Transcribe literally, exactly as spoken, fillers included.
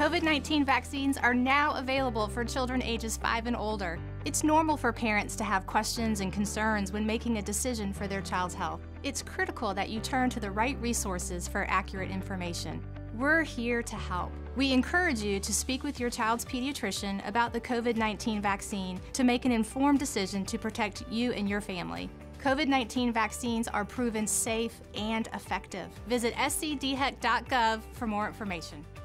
COVID nineteen vaccines are now available for children ages five and older. It's normal for parents to have questions and concerns when making a decision for their child's health. It's critical that you turn to the right resources for accurate information. We're here to help. We encourage you to speak with your child's pediatrician about the COVID nineteen vaccine to make an informed decision to protect you and your family. COVID nineteen vaccines are proven safe and effective. Visit s c d h e c dot gov for more information.